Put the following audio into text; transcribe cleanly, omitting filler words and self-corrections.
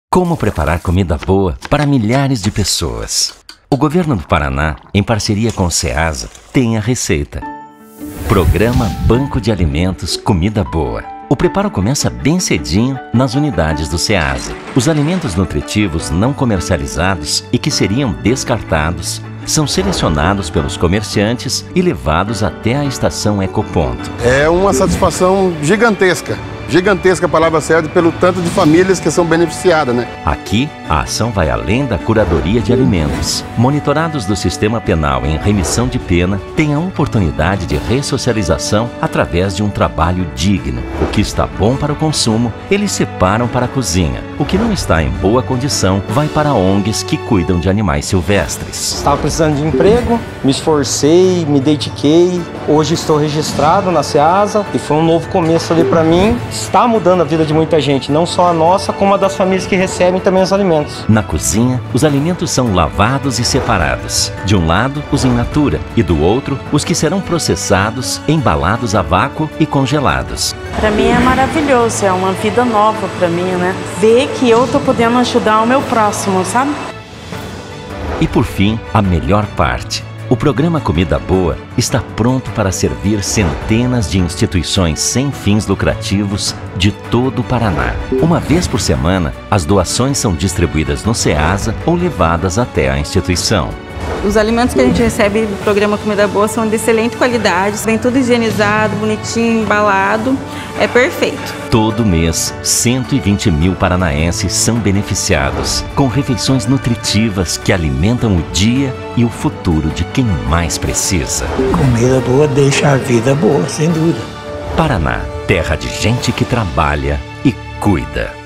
Como preparar comida boa para milhares de pessoas? O governo do Paraná, em parceria com o Ceasa, tem a receita. Programa Banco de Alimentos Comida Boa. O preparo começa bem cedinho nas unidades do Ceasa. Os alimentos nutritivos não comercializados e que seriam descartados são selecionados pelos comerciantes e levados até a estação Ecoponto. É uma satisfação gigantesca. Gigantesca a palavra certa pelo tanto de famílias que são beneficiadas, né? Aqui, a ação vai além da curadoria de alimentos. Monitorados do sistema penal em remissão de pena, têm a oportunidade de ressocialização através de um trabalho digno. O que está bom para o consumo, eles separam para a cozinha. O que não está em boa condição, vai para ONGs que cuidam de animais silvestres. Estava precisando de emprego, me esforcei, me dediquei. Hoje estou registrado na Ceasa e foi um novo começo ali para mim. Está mudando a vida de muita gente, não só a nossa, como a das famílias que recebem também os alimentos. Na cozinha, os alimentos são lavados e separados. De um lado, os in natura, e do outro, os que serão processados, embalados a vácuo e congelados. Para mim é maravilhoso, é uma vida nova para mim, né? Ver que eu tô podendo ajudar o meu próximo, sabe? E por fim, a melhor parte. O programa Comida Boa está pronto para servir centenas de instituições sem fins lucrativos de todo o Paraná. Uma vez por semana, as doações são distribuídas no Ceasa ou levadas até a instituição. Os alimentos que a gente recebe do programa Comida Boa são de excelente qualidade, vem tudo higienizado, bonitinho, embalado, é perfeito. Todo mês, 120 mil paranaenses são beneficiados, com refeições nutritivas que alimentam o dia e o futuro de quem mais precisa. Comida boa deixa a vida boa, sem dúvida. Paraná, terra de gente que trabalha e cuida.